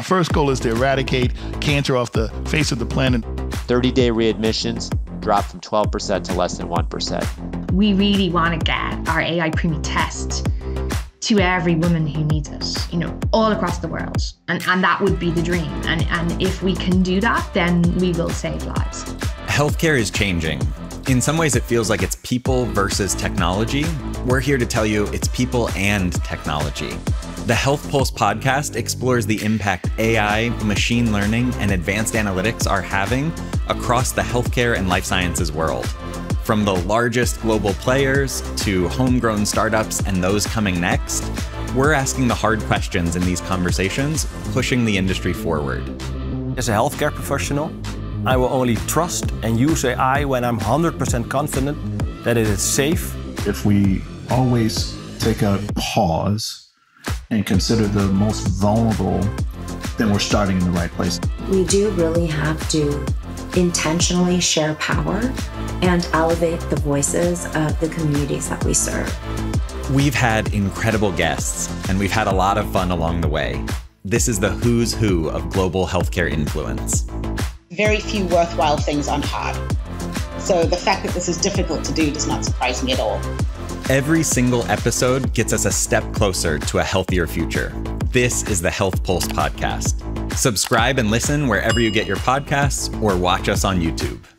first goal is to eradicate cancer off the face of the planet. 30-day readmissions dropped from 12% to less than 1%. We really want to get our AI preemie test to every woman who needs it, all across the world. And that would be the dream. And if we can do that, then we will save lives. Healthcare is changing. In some ways, it feels like it's people versus technology. We're here to tell you it's people and technology. The Health Pulse podcast explores the impact AI, machine learning, and advanced analytics are having across the healthcare and life sciences world. From the largest global players to homegrown startups and those coming next, we're asking the hard questions in these conversations, pushing the industry forward. As a healthcare professional, I will only trust and use AI when I'm 100% confident that it is safe. If we always take a pause and consider the most vulnerable, then we're starting in the right place. We do really have to intentionally share power and elevate the voices of the communities that we serve. We've had incredible guests, and we've had a lot of fun along the way. This is the who's who of global healthcare influence. Very few worthwhile things aren't hard. So the fact that this is difficult to do does not surprise me at all. Every single episode gets us a step closer to a healthier future. This is the Health Pulse podcast. Subscribe and listen wherever you get your podcasts or watch us on YouTube.